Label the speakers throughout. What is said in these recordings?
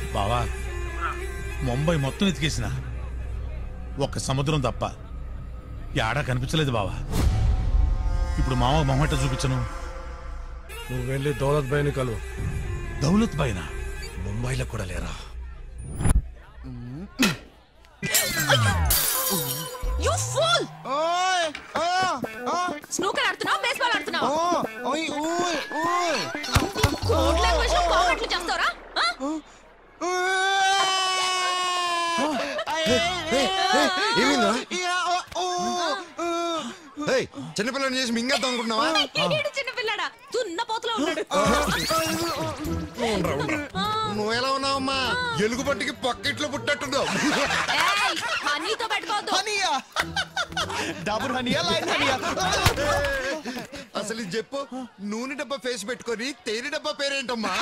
Speaker 1: బావా ముంబై మొత్తం ఎతికేసిన ఒక్క సముద్రం తప్ప యాడా కనిపించలేదు బావా. ఇప్పుడు మామ మొహట చూపించను.
Speaker 2: నువ్వు వెళ్ళి దౌలత్ భాయ్ని కలు.
Speaker 1: దౌలత్ భాయ్నా?
Speaker 2: ముంబైలో కూడా లేరా?
Speaker 3: You fool! స్నూకర్ ఆడుతున్నావు, బేస్బాల్ ఆడుతున్నావు. కోడ్ లాంగ్వేజ్ లో కామెంట్లు చేస్తావరా?
Speaker 4: ఏమైందా? చిన్నపిల్లని చేసి మింగేద్దాం అనుకుంటున్నావా?
Speaker 3: చిన్నపిల్లడా తున్న పోతలో ఉన్నాడు.
Speaker 4: నువ్వు ఎలా ఉన్నావమ్మా? ఎలుగు పట్టికి పక్కెట్లో పుట్టట్టున్నావు.
Speaker 3: హనీతో పెట్టుకోవద్దు.
Speaker 4: అసలు ఇది చెప్పు, నూనె డబ్బా ఫేస్ పెట్టుకొని తేనె డబ్బా పేరేంటమ్మా?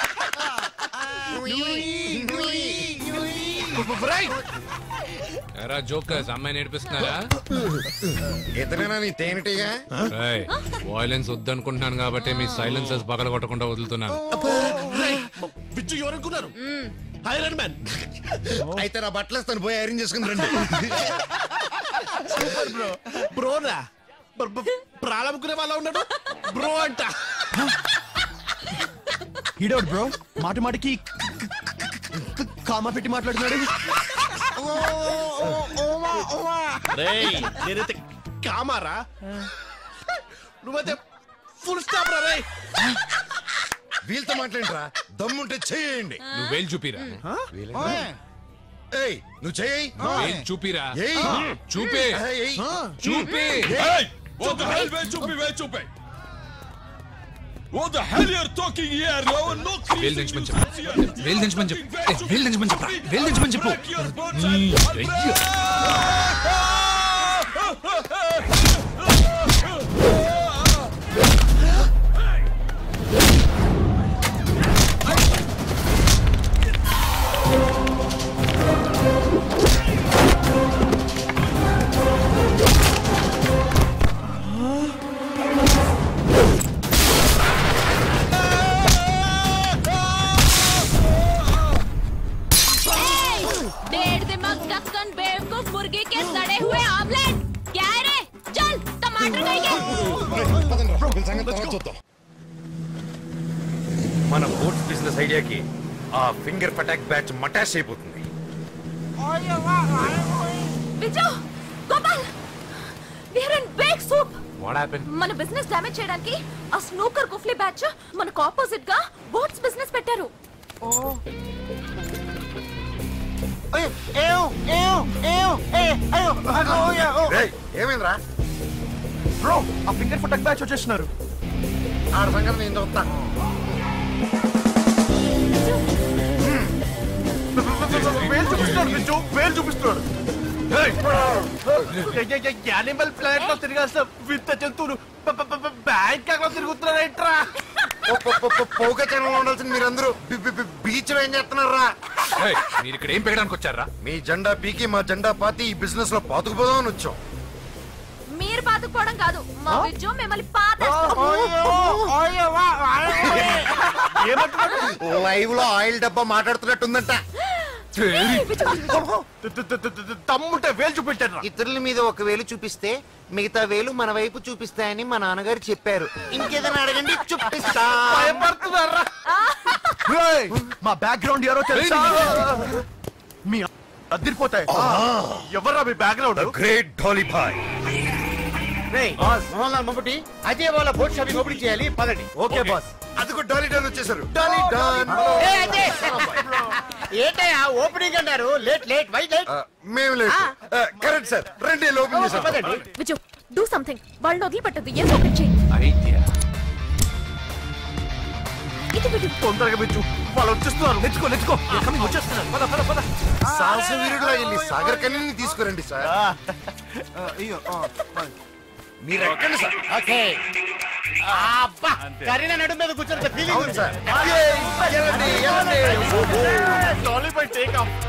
Speaker 5: జోకర్స్ అమ్మాయి నేర్పిస్తున్నారా?
Speaker 4: ఇతనేనా నీ తేనెటీగా?
Speaker 5: వాయిలెన్స్ వద్దనుకుంటున్నాను కాబట్టి మీ సైలెన్సెస్ పగల కొట్టకుండా వదులుతున్నాను.
Speaker 2: ఎవరనుకున్నారు? Iron man.
Speaker 4: అయితే నా బట్టలేస్తాను, పోయి ఐరన్ చేసుకుని రండి.
Speaker 2: బ్రోనా ప్రారంభకునే వాళ్ళ ఉన్నాడు బ్రో అంట.
Speaker 6: ఈడోడు బ్రో మాట మాటికి కామా పెట్టి మాట్లాడుతున్నాడు.
Speaker 2: నేనైతే కామారా, నువ్వైతే ఫుల్ స్టాప్ రా.
Speaker 4: వీళ్ళతో మాట్లాడరా, దమ్ముంటే చేయండి.
Speaker 5: నువ్వు వేలు చూపిరా.
Speaker 4: ఏయ్ నువ్వు చేయి.
Speaker 5: వేలు చూపిరా. చూపి చూపి.
Speaker 7: What the hell? చూపి. What the hell you're talking here? No
Speaker 5: వేలు దించమని చెప్పు. వేలు దించమని చెప్పు. వేలు దించమని చెప్పు. వేలు దించమని చెప్పు.
Speaker 8: మన బోట్స్ బిజినెస్ ఐడియాకి ఆ ఫింగర్ పటాక్ బ్యాచ్ మటాష్ అయిపోతుంది.
Speaker 3: మన బిజినెస్ డామేజ్ చేయడానికి ఆ స్నూకర్ కుఫ్లీ బ్యాచ్ మనకు ఆపోజిట్ గా బోట్స్ బిజినెస్ పెట్టారు.
Speaker 4: ఏమైందిరా
Speaker 6: బ్రో? ఆ ఫింగర్ పటాక్ బ్యాచ్ వచ్చేస్తున్నారు.
Speaker 4: ఆడ సంగతి నేను చూస్తా.
Speaker 6: వేలు చూపిస్తున్నాడు. యానిమల్ ప్లానెట్ లో తిరగాల్సిన వింత జంతువులు బ్యాంకాక్ లో తిరుగుతున్నారేంట్రా?
Speaker 4: పోక ఛానల్ ఉండాల్సిన మీరందరూ బీచ్ లో ఏం చేస్తున్నారా?
Speaker 5: మీరు ఇక్కడ ఏం పెట్టడానికి వచ్చారా?
Speaker 4: మీ జెండా పీకి మా జెండా పాతి ఈ బిజినెస్ లో పాతుకుపోదామని వచ్చాం.
Speaker 3: మీరు పాతుకుపోవడం కాదు, మా విజ్జు మిమ్మల్ని
Speaker 4: లైవ్ లో ఆయిల్ డబ్బా మాట్లాడుతున్నట్టుందంట.
Speaker 6: తమ్ముంటే వేలు చూపెట్టారు.
Speaker 9: ఇతరుల మీద ఒక వేలు చూపిస్తే మిగతా వేలు మన వైపు చూపిస్తాయని మా నాన్నగారు చెప్పారు. ఇంకేదైనా అడగండి, చూపిస్తా.
Speaker 6: మా బ్యాక్గ్రౌండ్ ఎవరో తెలుసా? మీ అదిరిపోతాయి. ఎవరా మీ background?
Speaker 8: Great Dolly boy.
Speaker 9: Mohan Lal Mammootty Ajay వాళ్ళ బోట్ షాపింగ్ ఓపెనింగ్ చేయాలి, పదండి.
Speaker 4: Okay boss. అదిగో డాలీ డాన్ వచ్చేసారు. Dolly don.
Speaker 9: ఏంటయ్యా ఓపెనింగ్ అన్నారు? Late why late?
Speaker 4: మేము లేట్. కరెక్ట్ సార్, రండి ఓపెన్ చేసాం.
Speaker 3: Viju do something. వాళ్ళని వదిలిపెట్టద్దు, ఏం ఓపెన్ చేయి.
Speaker 6: తొందరగా విజు, వాళ్ళు వచ్చేస్తున్నారు. లెట్స్ గో వచ్చేస్తున్నారు. పద పద పద.
Speaker 4: సాహస వీరుడులా వెళ్ళి సాగర్ కన్నీని తీసుకురండి సార్. మీరు ఎక్కండి సార్.
Speaker 9: ఓకే. అబ్బా, కరీనా నడుము మీద కూర్చొని ఫీలింగ్ ఉంది sir.
Speaker 6: Dolly boy take off.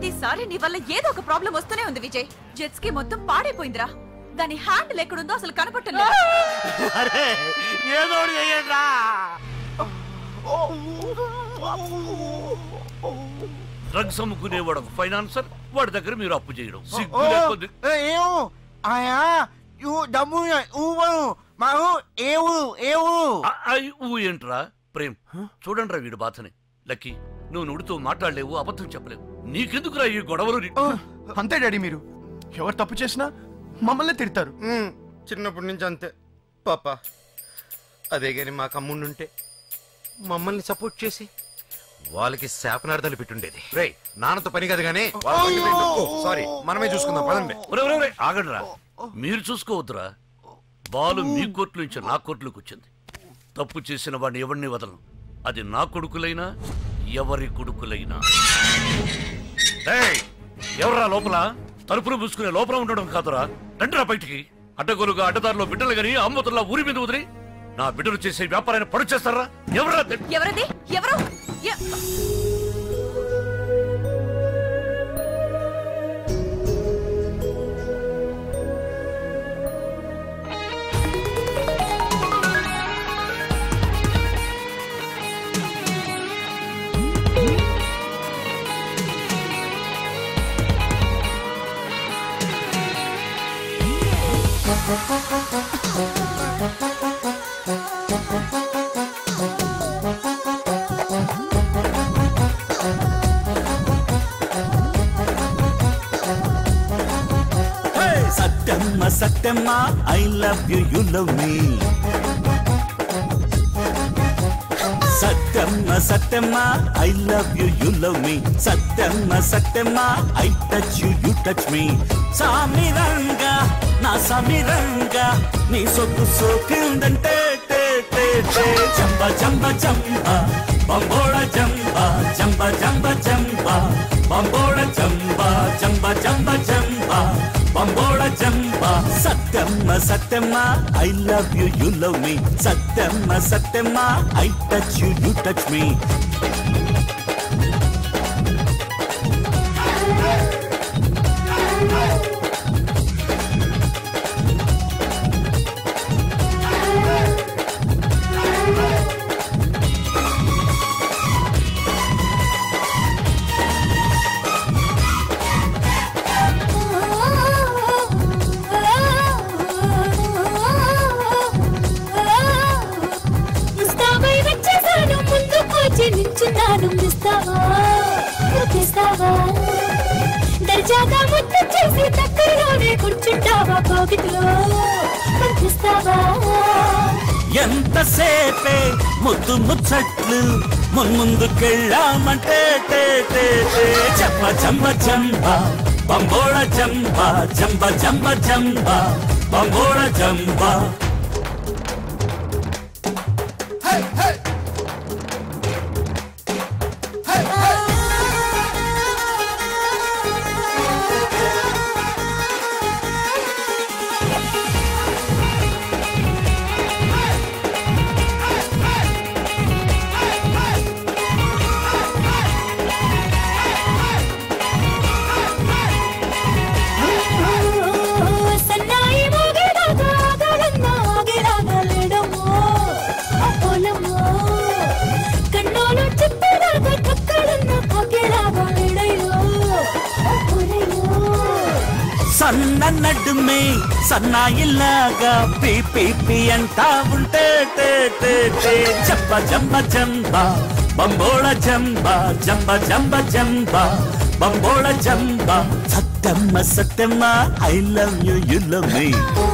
Speaker 3: ప్రతిసారి నీ వల్ల ఏదో ఒక ప్రాబ్లం వస్తూనే ఉంది విజయ్. జెట్స్ కి మొత్తం పాడైపోయిందిరా. దాని హ్యాండిల్ ఎక్కడుందో అసలు కనపట్టలేదు.
Speaker 6: ఏదో చెయ్యండిరా.
Speaker 10: డ్రగ్స్ అమ్ముకునేవాడు ఒక ఫైనాన్సర్, వాడి దగ్గర మీరు అప్పు చేయడం ఏంట్రా? ప్రేమ్ చూడండిరా వీడు బాధని. లక్కీ, నువ్వు నుడితో మాట్లాడలేవు, అబద్ధం చెప్పలేవు. నీకెందుకురా ఈ గొడవలు?
Speaker 6: అంతే డాడీ, మీరు ఎవరు తప్పు చేసినా మమ్మల్ని తిడతారు.
Speaker 9: చిన్నప్పటి నుంచి అంతే పాప. అదే గాని మాకు అమ్ముండుంటే మమ్మల్ని సపోర్ట్ చేసి వాళ్ళకి శాపనార్థాలు పెట్టుండేది. రే, నాన్నతో పని కాదు గానీ సారీ, మనమే చూసుకుందాం పదండి.
Speaker 10: ఆగండిరా, మీరు చూసుకోవద్దురా. బాలు మీ కోర్టు నుంచి నా కోర్టులోకి వచ్చింది. తప్పు చేసిన వాడిని ఎవరిని వదలను. అది నా కొడుకులైనా ఎవరి కొడుకులైనా. ఎవర్రా లోపల? తలుపులు పూసుకునే లోపల ఉండడం కాదురా. రండిరా బయటికి. అడ్డగోలుగా అడ్డదారిలో బిడ్డలు గాని అమ్మతుల్లా ఊరి మీద వదిలి నా బిడ్డలు చేసే వ్యాపారాన్ని పడు చేస్తారా?
Speaker 3: ఎవరది? ఎవరు?
Speaker 11: Satyamma, Satyamma, I love you, you love me. Satyamma, Satyamma, I love you, you love me. Satyamma, Satyamma, I touch you, you touch me. Samiranga, na samiranga, nee soku sokindante te te te. Jamba jamba jamba, bamboda jamba, jamba jamba jamba, bamboda jamba, jamba jamba jamba, bamboda jamba. Satyamma, Satyamma, I love you, you love me. Satyamma, Satyamma, I touch you, you touch me.
Speaker 12: దర్జాగా ముద్దు చేసి దగ్గరలోనే కూర్చుంటావా? కోగిట్లో కనిపిస్తావా?
Speaker 11: ఎంతసేపే ముద్దు ముచ్చట్లు ముందుకెళ్ళామంటే చంబ చంబ చంబ బంబోడ చంబ చంబ చంబ చంబ బంబోడ చంబ. సన్న నడుమే సన్నాయిలాగా పీ అంటా ఉంటే చంబ చంబ చంబ బంబోళ చంబ చంబ చంబ చంబ బంబోళ చంబ. Satyamma Satyamma, I love you, you love me.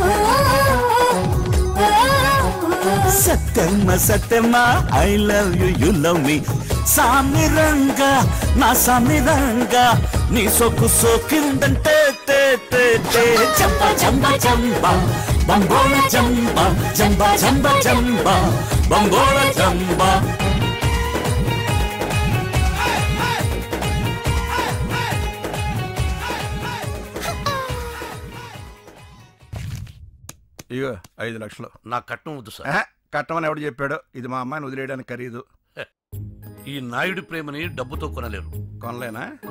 Speaker 11: Satyamma Satyamma, I love you, you love me. సామిరంగా నా సామిరంగా నీ సొక్కు సోకిందంటే చంబ చంబ చంబ బంబోళ చంబ చంబ చంబ చంబ బంబోళ చంబ.
Speaker 13: ఇగో 5 లక్షలు.
Speaker 10: నా కట్నం వద్దు సార్.
Speaker 13: కట్నం అని ఎవడు చెప్పాడు? ఇది మా అమ్మాయిని వదిలేయడానికి ఖరీదు.
Speaker 10: ఈ నాయుడి ప్రేమని డబ్బుతో కొనలేరు.
Speaker 13: కొనలేనా?